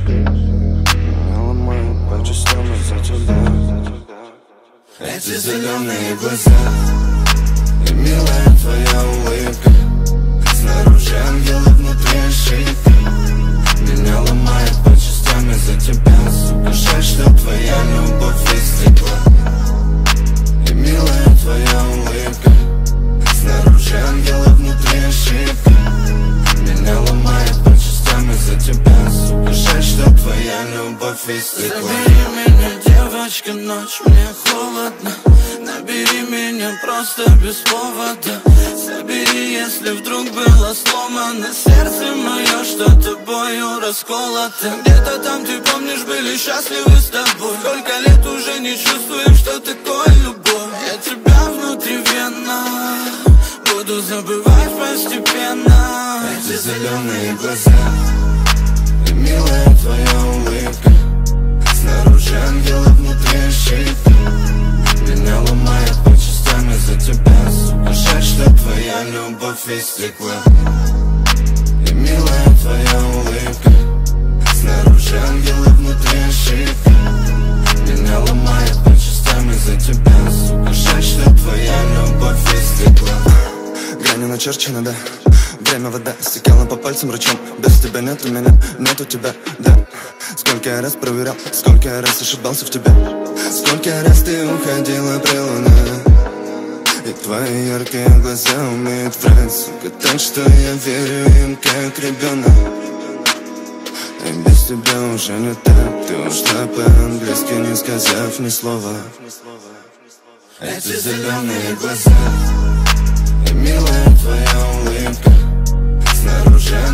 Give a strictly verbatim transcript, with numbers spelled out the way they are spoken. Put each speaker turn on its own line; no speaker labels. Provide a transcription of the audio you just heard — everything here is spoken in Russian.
меня ломают по частям из-за тебя.
Эти зеленые глаза и милая твоя улыбка, снаружи ангелы, внутри ошибка. Меня ломает по частям из-за тебя, сука, жаль, что твоя любовь истекла. И милая твоя улыбка, снаружи ангелы, внутри ошибка. Меня ломает по частям из-за тебя, сука, жаль, что твоя любовь истекла.
Забери меня, девочка, ночь, мне холодно. Набери меня просто без повода. Забери, если вдруг было сломано сердце мое, что тобою расколото. Где-то там, ты помнишь, были счастливы с тобой. Сколько лет уже не чувствуем, что такое любовь. Я тебя внутривенно буду забывать постепенно.
Эти зеленые глаза и милая твоя улыбка, снаружи ангелы, внутри ошибка. Меня ломает по частям из-за тебя, сука, жаль, что твоя любовь истекла. И милая твоя улыбка, снаружи ангелы, внутри ошибка. Меня ломает по частям из-за тебя, сука, жаль, что твоя любовь истекла.
Грани начерчены, да. Время вода стекала по пальцам ручьем. Без тебя нету меня, нету тебя, да. Сколько я раз проверял, сколько я раз ошибался в тебе. Сколько раз ты уходила при луне. И твои яркие глаза умеют врать, сука, так что я верю им как ребенок. И без тебя уже не так. Ты ушла по-английски, не сказав ни слова.
Эти зеленые глаза и милая твоя улыбка, снаружи